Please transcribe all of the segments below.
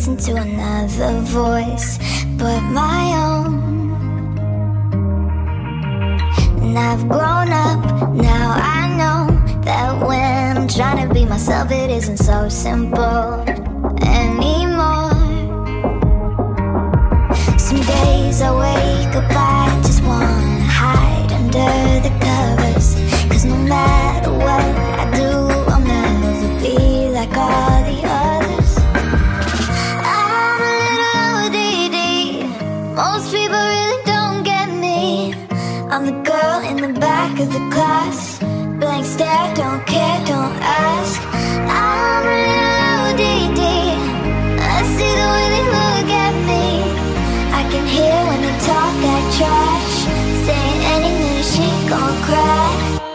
listen to another voice but my own. And I've grown up, now I know that when I'm trying to be myself, it isn't so simple anymore. Some days I wake up, I just wanna hide under the covers, 'cause no matter what I do, I'll never be like all the others. I'm a little O.D.D. Most people really don't get me. I'm the girl in the back of the class, blank stare, don't care, don't ask. I'm a little O.D.D. I see the way they look at me. I can hear when they talk that trash, saying any minute she gon' cry.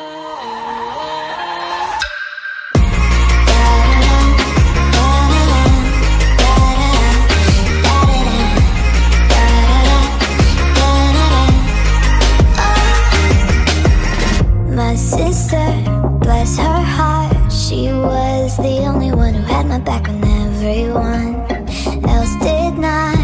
My sister, bless her heart, she was the only one who had my back when everyone else did not.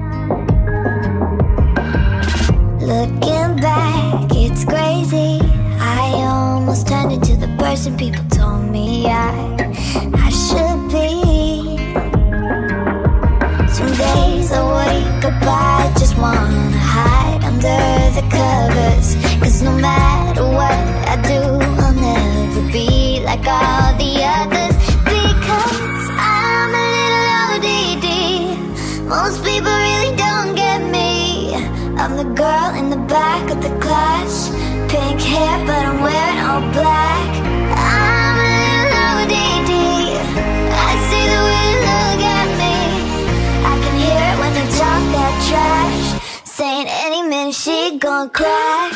Looking back, it's crazy. I almost turned into the person people told me I should be. Some days I wake up, I just wanna hide under the covers, 'cause no matter what I do, I'll never be like all the others. Because I'm a little O.D.D. Most people really don't get me. I'm the girl in the back of the class, pink hair but I'm wearing all black. I'm a little O.D.D. I see the way they look at me. I can hear it when they talk that trash, saying any minute she gon' crack.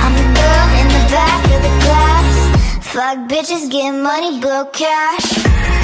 Fuck bitches, get money, blow cash.